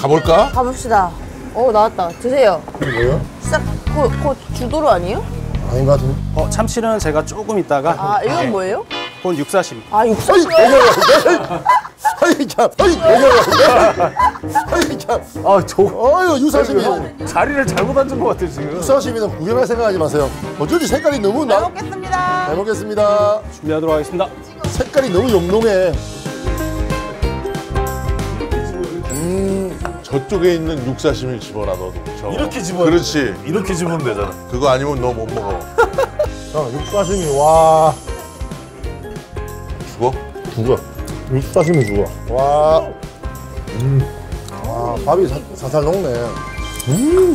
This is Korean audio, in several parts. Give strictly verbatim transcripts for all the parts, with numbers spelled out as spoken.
가볼까? 가봅시다. 어 나왔다. 드세요. 이게 뭐예요? 싹, 그, 그 주도로 아니에요? 아닌 것 같은데? 어, 참치는 제가 조금 있다가. 아 이건 네, 뭐예요? 그건 육사심. 아 육사. 아이, 아이, 참, 아이, 아이, 참. 아, 저 아유, 유사심이. 자리를 잘못 앉은 것 같아 지금. 유사심이는 구경할 생각하지 마세요. 어쩐지 색깔이 너무 잘 나. 먹겠습니다. 잘 먹겠습니다. 준비하도록 하겠습니다. 색깔이 너무 영롱해. 음, 저쪽에 있는 육사심을 집어라 너도. 저. 이렇게 집어. 그렇지. 이렇게 집으면 되잖아. 그거 아니면 너 못 먹어. 자, 육사심이 와. 죽어? 죽어. 육사심이 죽어. 와. 음. 와, 밥이 사, 살살 녹네. 음.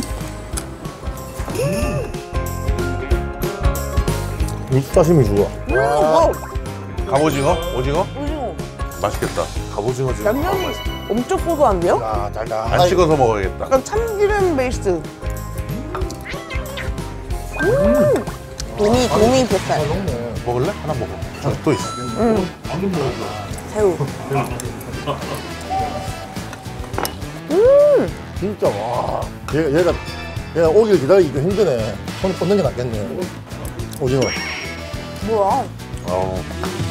육사심이 죽어. 와. 갑오징어? 오징어? 오징어. 맛있겠다. 갑오징어 집. 양념이 엄청 고소한데요? 야, 달달. 안 찍어서 먹어야겠다. 약간 참기름 베이스. 음. 도미 도미 뱃살. 녹네. 먹을래? 하나 먹어. 저기 또 있어. 새우. 진짜 와. 얘가 얘가 얘가 오기를 기다리기 좀 힘드네. 손 뻗는 게 낫겠네. 오징어. 뭐야? 어.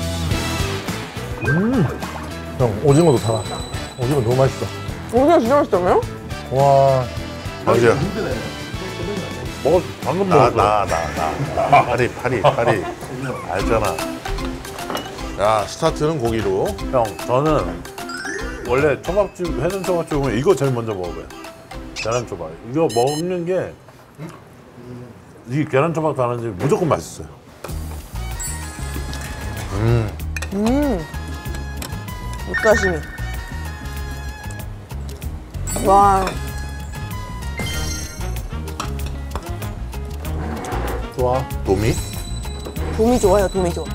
형 오징어도 사라. 오징어 너무 맛있어. 오징어 진짜 맛있다며요? 와. 언제야? 먹었 방금 나, 먹었어. 나, 나, 나. 파리, 파리, 파리. 알잖아. 야, 스타트는 고기로. 형, 저는 원래 초밥집, 회전 초밥집 오면 이거 제일 먼저 먹어봐요. 계란 초밥. 이거 먹는 게 이 계란 초밥 다른지 무조건 맛있어요. 음. 음. 육가심이. 와. 좋아. 도미? 도미 좋아요. 도미 좋아.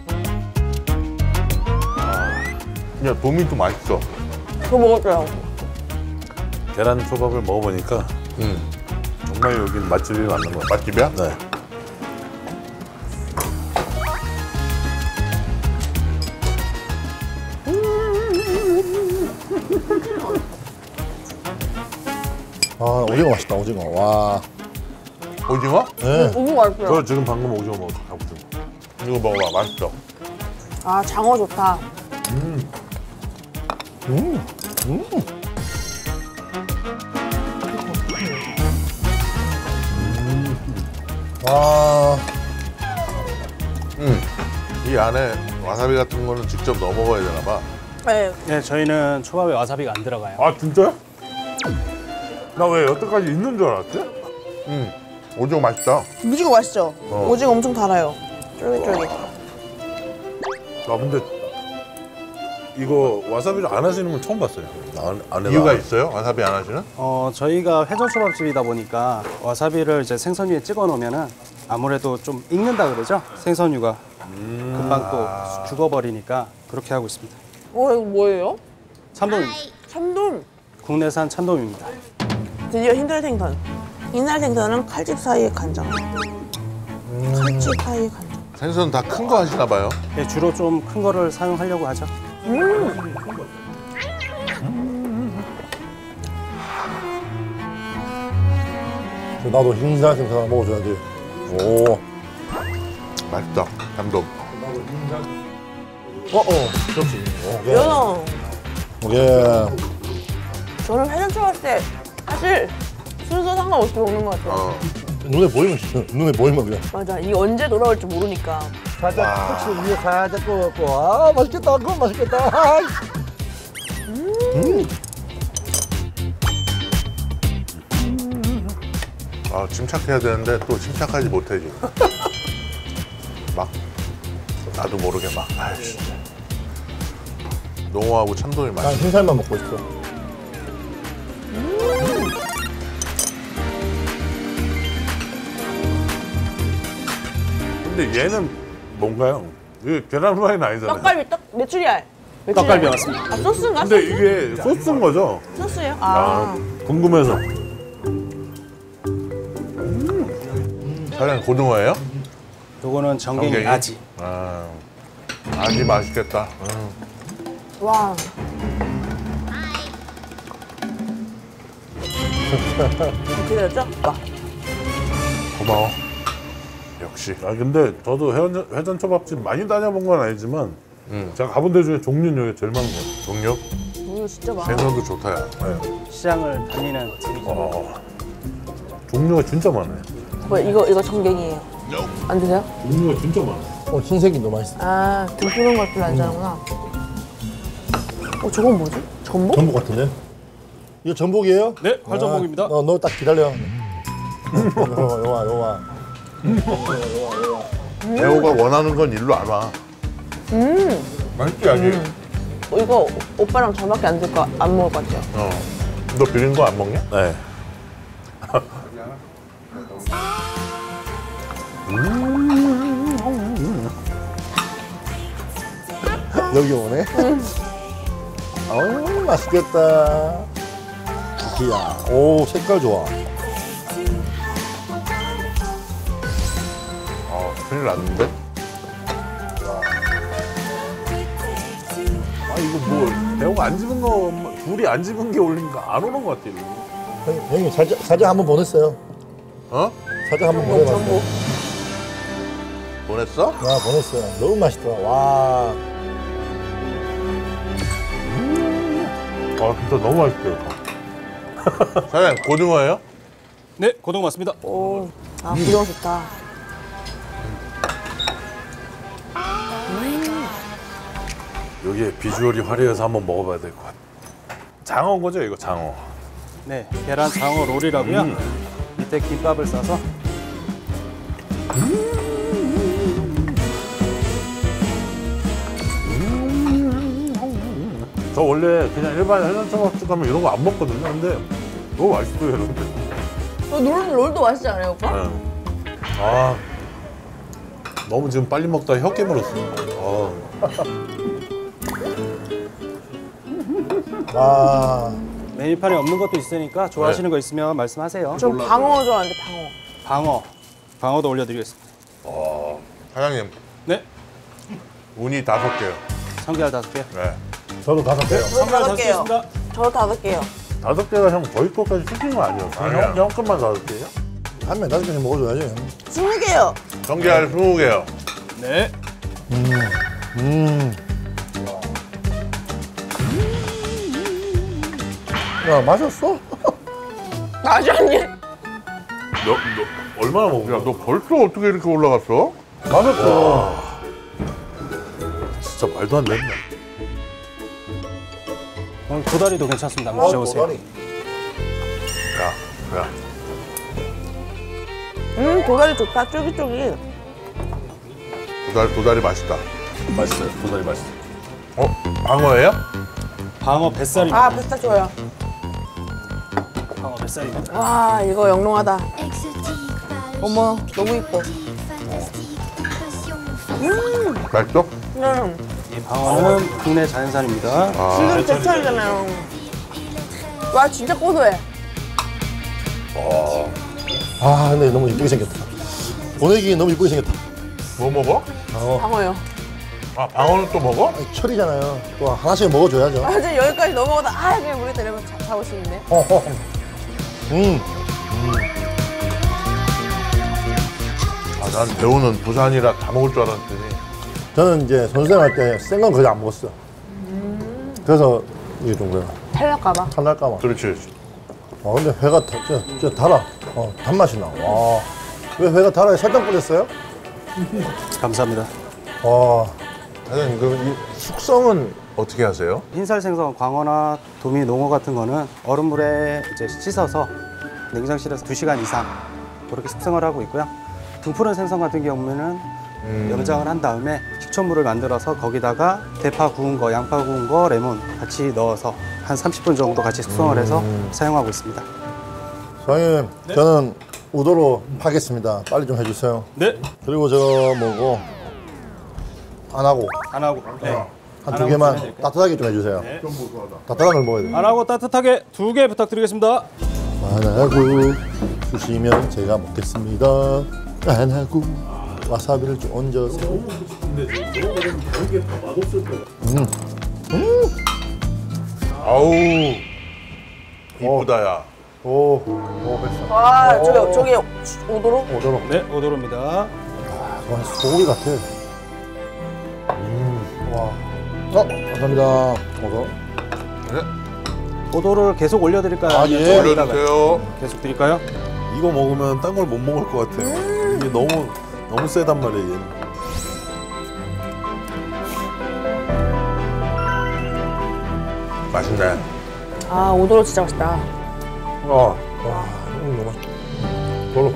야, 도미도 맛있어. 저 먹었어요. 계란 초밥을 먹어보니까 응. 정말 여긴 맛집이 맞는 것 같아요. 맛집이야? 네. 아 오징어 맛있다 오징어. 와. 오징어? 네. 너무 맛있어요. 저 지금 방금 오징어 먹었어. 갑오징어. 이거 먹어봐. 맛있어. 아 장어 좋다. 음. 음. 와. 응. 이 안에 와사비 같은 거는 직접 넣어 먹어야 되나 봐. 네. 네, 저희는 초밥에 와사비가 안 들어가요. 아, 진짜요? 나 왜 여태까지 있는 줄 알았지? 응. 오징어 맛있다. 오징어 맛있죠? 어. 오징어 엄청 달아요. 쫄깃쫄깃. 아, 근데 이거 와사비를 안 하시는 건 처음 봤어요. 안, 안에다. 이유가 있어요? 와사비 안 하시는? 어, 저희가 회전 초밥집이다 보니까 와사비를 이제 생선 위에 찍어 놓으면은 아무래도 좀 익는다 그러죠? 생선류가 금방 또 죽어버리니까 그렇게 하고 있습니다. 어 이거 뭐예요? 참돔입니다. 참돔. 국내산 참돔입니다. 드디어 흰달 생선. 흰달 생선은 칼집 사이에 간장. 칼집 사이에 간장. 생선 다 큰 거 하시나 봐요. 네, 주로 좀 큰 거를 사용하려고 하죠. 음. 나도 흰살 생선 하나 먹어줘야지. 오. 맛있다. 감동. 어, 어. 그렇지. 오케이. 연어. 오케이. 저는 회전 초밥 때 사실 순서 상관없이 먹는 것 같아요. 어. 눈에 보이면 진짜 눈에 보이면 그냥. 맞아. 이게 언제 돌아올지 모르니까. 살짝 코치 위에 살짝 구워갖고 아 맛있겠다. 그건 맛있겠다. 음. 아, 침착해야 되는데 또 침착하지 못해 지금. 막 나도 모르게 막 아이씨. 농어하고 참돔이 난 맛있어. 흰살만 먹고 있어. 근데 얘는 뭔가요? 이게 계란 후라이는 아니잖아요. 떡갈비 떡 메추리알. 메추리알. 떡갈비 맞습니다. 아 소스인가? 근데 소스? 이게 소스인 거죠? 소스예요? 아, 아. 궁금해서. 사장님 고등어예요? 요거는 전갱이 전갱이? 아지. 아, 아지 맛있겠다. 음. 와. 기다렸죠? 와. 고마워. 역시. 아 근데 저도 회전, 회전 초밥집 많이 다녀본 건 아니지만 제가 가본 데 중에 종류는 여기 제일 많은 것 같아요. 종류? 이거 진짜 많아. 생선도 좋다, 야. 네. 시장을 다니는 재미죠. 어, 종류가 진짜 많아요. 뭐 이거 이거 전갱이에요. 안 드세요? 종류가 진짜 많아요. 어, 흰색이 너무 맛있어. 아, 등 푸는 걸 별로 안 좋아하는구나. 어, 저건 뭐지? 전복? 전복 같은데? 이거 전복이에요? 네, 활전복입니다. 아, 너, 너 딱 기다려. 요와, 요와, 요와. 배우가 원하는 건 일로 안 와. 음, 맛있지, 아직? 어, 이거 오빠랑 저밖에 안 들 거 안 먹을 것 같아요. 어. 너 비린 거 안 먹냐? 네. 여기 오네. 어우, 맛있겠다. 이야, 오, 색깔 좋아. 어, 큰일 났는데? 아 이거 뭐 배우가 안 집은 거 둘이 안 집은 게 올리니까 안 오는 것 같아요. 형님, 형님 살짝, 살짝 한번 보냈어요. 어? 살짝 한번 전복, 보내봤어요. 전복. 보냈어? 와, 보냈어요. 너무 맛있더라. 와. 아 진짜 너무 맛있어요. 사장님, 고등어예요? 네, 고등 맞습니다. 오, 아, 부드러워 좋다. 여기에 비주얼이 화려해서 한번 먹어봐야 될 것 같아요. 장어인 거죠 이거 장어. 네, 계란 장어 롤이라고요. 밑에 김밥을 싸서 저 원래 그냥 일반 해산초밥집 가면 이런 거 안 먹거든요. 근데 너무 맛있어요 여러분들. 어, 롤, 롤도 맛있지 않아요, 오빠? 네. 아 너무 지금 빨리 먹다 혀 깨물었어. 아. 와. 메뉴판에 없는 것도 있으니까 좋아하시는 거 있으면 말씀하세요. 전 방어 좋아하는데, 방어. 방어, 방어도 올려드리겠습니다. 사장님, 네, 운이 다섯 개요. 성게알 다섯 개. 네. 저도 다섯 개요. 저도 다섯 다섯 개요. 개입니다. 저도 다섯 개요. 다섯 개가 형 저희 것까지 시킨 거 아니었어요? 아니야. 형, 형 것만 다섯 개요? 한 명 다섯 개씩 먹어줘야지. 스무 개요. 전기알 스무 개요. 네, 음. 야, 맛있어? 마주언니. 너, 너 얼마나 먹은 야, 거야? 너 벌써 어떻게 이렇게 올라갔어? 맛있어. 진짜 말도 안 된다. 오늘 도다리도 괜찮습니다. 한번 어, 드셔보세요. 도다리. 야, 야. 음, 도다리 좋다. 쫄깃쫄깃. 도다리, 도다리 맛있다. 맛있어요. 도다리 맛있어. 어? 방어예요? 방어 뱃살입니다. 아, 뱃살 좋아요. 방어 뱃살입니다. 와, 이거 영롱하다. 어머, 너무 이뻐. 맛있어? 음, 이 방어는 국내 자연산입니다. 지금 제철이잖아요. 와, 진짜 고소해. 아, 근데 너무 이쁘게 생겼다. 보내기 너무 이쁘게 생겼다. 뭐 먹어? 방어. 방어요. 아, 방어는 또 먹어? 아니, 철이잖아요. 또 하나씩 먹어줘야죠. 아, 이제 여기까지 넘어가다, 아, 그냥 모르겠다. 이러면 자, 잡을 수 있네. 허허. 음. 아, 난 배우는 부산이라 다 먹을 줄 알았더니. 저는 이제 선생할 때 생 건 거의 안 먹었어요. 그래서 이게 좀 그래. 탈날까봐. 탈날까봐. 그렇지. 와, 근데 회가 다, 진짜, 진짜 달아. 어, 단맛이 나. 와. 왜 회가 달아요? 설탕 뿌렸어요? 감사합니다. 와. 사장님, 그럼 이 숙성은 어떻게 하세요? 흰살 생선, 광어나 도미, 농어 같은 거는 얼음물에 이제 씻어서 냉장실에서 두 시간 이상 그렇게 숙성을 하고 있고요. 등푸른 생선 같은 경우에는 염장을 한 다음에 식초물을 만들어서 거기다가 대파 구운 거, 양파 구운 거, 레몬 같이 넣어서 한 삼십 분 정도 같이 숙성을 해서 사용하고 있습니다. 사장님, 저는 우도로 하겠습니다. 빨리 좀 해주세요. 네, 그리고 저 뭐고 안 하고 안 하고 네. 한 안 두 하고 개만 보내드릴게요. 따뜻하게 좀 해주세요. 따뜻한 걸 먹어야 돼요. 안 하고 따뜻하게 두 개 부탁드리겠습니다. 안 하고 주시면 제가 먹겠습니다. 안 하고 와사비를 좀 얹어서. 아우, 이쁘다, 야. 오, 오, 뱃살. 와, 오. 저기, 저기 오도로? 오도로. 네, 오도로입니다. 아, 이건 소고기 같아. 음, 와. 어, 감사합니다. 오도. 오도로를 계속 올려드릴까요? 아, 아니면 예. 좀 올리다가 올려주세요. 계속 드릴까요? 이거 먹으면 딴 걸 못 먹을 것 같아요. 이게 너무 너무 세단 말이에요. 얘는. 맛있네. 아, 오도로 진짜 맛있다. 와, 와, 음, 너무 맛있다. 도로.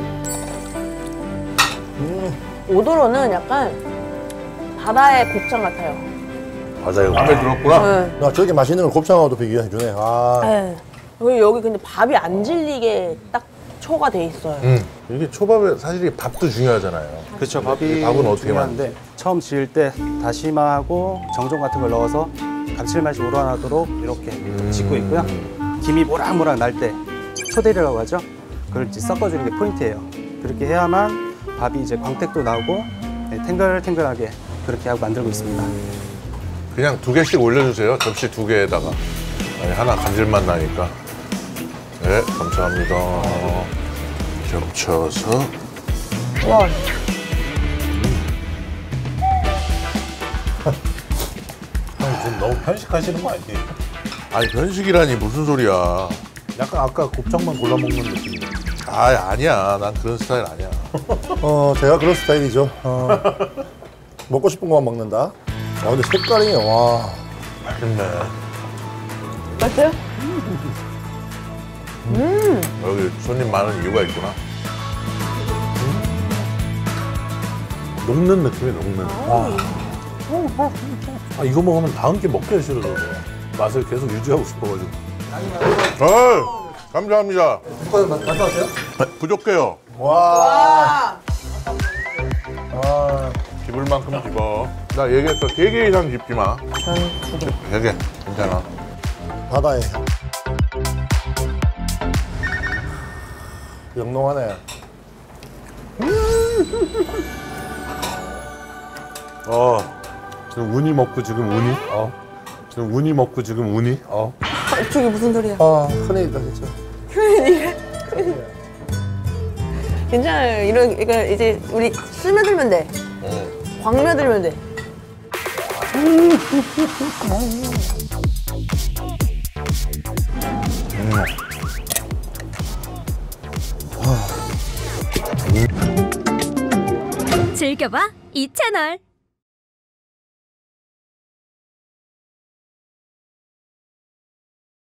오도로는 약간 바다의 곱창 같아요. 바다에 깜에 들었구나. 네. 야, 저렇게 맛있는 걸 곱창하고도 비교해주네. 아, 네. 그리고 여기 근데 밥이 안 질리게 딱 초가 돼 있어요. 음. 이게 초밥에 사실 이 밥도 중요하잖아요. 그렇죠. 밥이 밥은 어떻게 중요한데 처음 지을 때 다시마하고 정종 같은 걸 넣어서 감칠맛이 우러나도록 이렇게 짓고 있고요. 김이 모락모락 날 때 초대리라고 하죠. 그걸 이제 섞어주는 게 포인트예요. 그렇게 해야만 밥이 이제 광택도 나오고 네, 탱글탱글하게 그렇게 하고 만들고 있습니다. 그냥 두 개씩 올려주세요. 접시 두 개에다가. 아니, 하나 감질맛 나니까. 네, 감사합니다. 겹쳐서. 와, 형 지금 너무 편식하시는 거 아니에요? 아니, 편식이라니 무슨 소리야. 약간 아까 곱창만 골라 먹는 느낌이에요. 아, 아니야. 난 그런 스타일 아니야. 어, 제가 그런 스타일이죠. 어, 먹고 싶은 것만 먹는다. 아, 근데 색깔이, 와. 맛있네. 맛있어요? 여기 손님 많은 이유가 있구나. 녹는 느낌이 녹는. 아. 아, 이거 먹으면 다음 게 먹기가 싫어져요. 맛을 계속 유지하고 싶어가지고. 어, 감사합니다. 말씀하세요? 부족해요. 와. 아, 집을 만큼 집어. 나 얘기했어. 세 개 이상 집지 마. 저는 두 개. 세 개. 괜찮아. 바다에. 영롱하네. 어, 지금 우니 먹고 지금 우니? 어. 지금 우니 먹고 지금 우니? 어. 저기 무슨 소리야? 아, 큰일이다, 진짜. 괜찮아요. 이런, 그러니까 이제 우리 스며들면 돼. 광며들면 돼. 즐겨봐 이 채널.